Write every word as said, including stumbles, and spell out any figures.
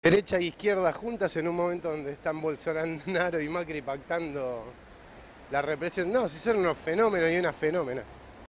Derecha e izquierda juntas en un momento donde están Bolsonaro y Macri pactando la represión. No, si son unos fenómenos y una fenómena.